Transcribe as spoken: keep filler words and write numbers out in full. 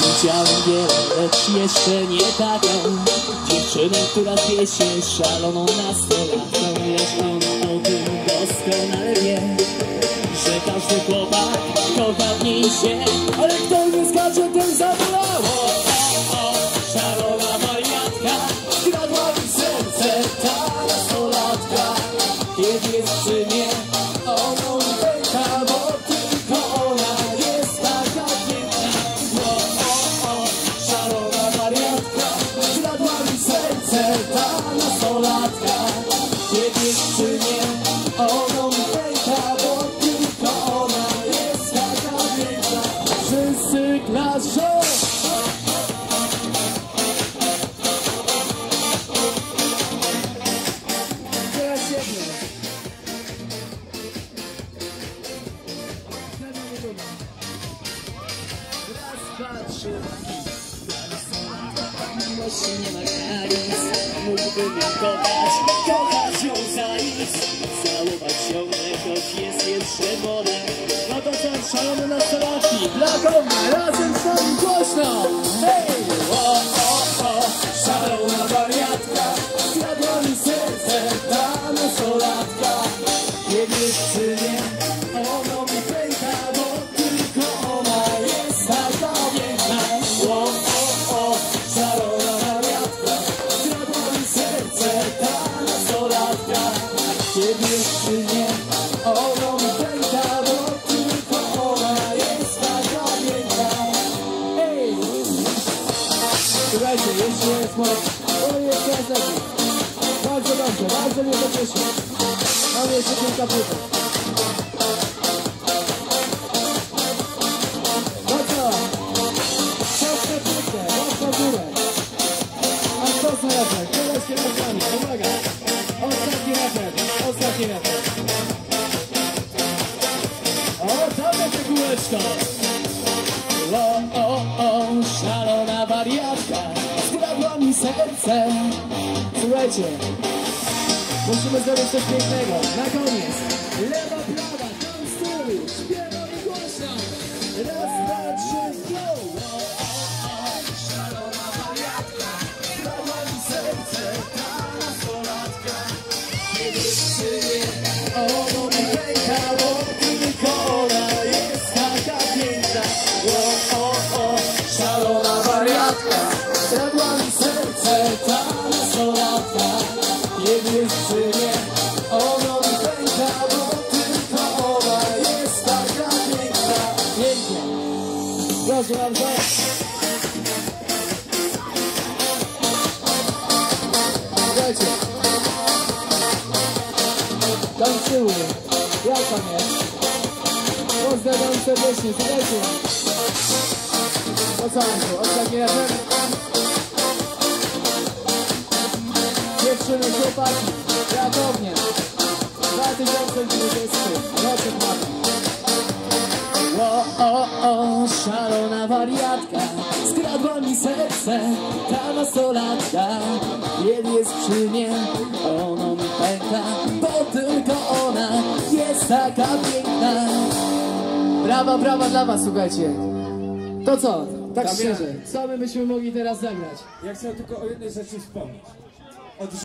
Widziałem wiele, lecz jeszcze nie taką dziewczynę, która zwie się szaloną nastolatką. Lecz ona o tym doskonale wie, że każdy chłopak kocha w niej się. Ale kto nie skacze, ten zabolało. O, o, szalona wariatka, skradła mi serce ta nastolatka. Kiedy jest przy mnie, ono mi pęka, bo tylko ona jest taka piękna. O, o, o, szalona wariatka, skradła mi serce ta nastolatka. Kiedy jest przy mnie, ono mi pęka, bo tylko ona jest taka piękna. Wszyscy klaszczą. Teraz jedno. Raz, dwa, trzy. Miłości nie ma granic. Mógłbym ją kochać, kochać ją za nic. Całować ją, choć jest jeszcze młoda. No to ten szalony nastolatki. Dla konia, razem z nami głośno. Hej! O, o, o, szalona wariatka, skradła mi serce ta nastolatka. Kiedy jest przy mnie, ono mi pęka, bo tylko ona jest taka piękna. O, o, o, szalona wariatka, skradła mi serce ta nastolatka. Kiedy jest przy mnie, ono mi pęka, bo tylko ona jest taka piękna. Ej! Słuchajcie, jeszcze jest moc. O, jeszcze jest. Bardzo dobrze, bardzo mnie to cieszy. Mam jeszcze kilka pytań. No co? Mocno piękne, mocno górę. A kto za refren? Koleś się nad nami, uwaga. Ostatni refren, ostatni refren. O, tam jest kółeczko. O, o, o, szalona wariatka, skradła mi serce. Słuchajcie, musimy zrobić coś pięknego. Na koniec. Lewa, prawa, tam z tyłu. Śpiewamy głośno. Raz, dwa, trzy, go! O, o, szalona wariatka, skradła mi serce ta nastolatka. Kiedy przy mnie, ono mi pęka, bo tylko ona jest taka piękna. O, o, o, szalona wariatka, skradła mi serce ta nastolatka. Kiedy jest przy mnie, ono mi pęka, bo tylko ona jest taka piękna. Pięknie. Proszę bardzo. Słuchajcie. Tam z tyłu. Jak tam jest? Pozdrawiam serdecznie. Słuchajcie. Po całym ostatni refren. Dziewczyny, chłopaki, Rakownie, dwa tysiące dwudziesty, roczek mamy. O, o, o, szalona wariatka, skradła mi serce ta nastolatka. Kiedy jest przy mnie, ono mi pęka, bo tylko ona jest taka piękna. Brawa, brawa dla was, słuchajcie. To co? Tak szczerze, co my byśmy mogli teraz zagrać? Ja chcę tylko o jednej rzeczy wspomnieć. Otóż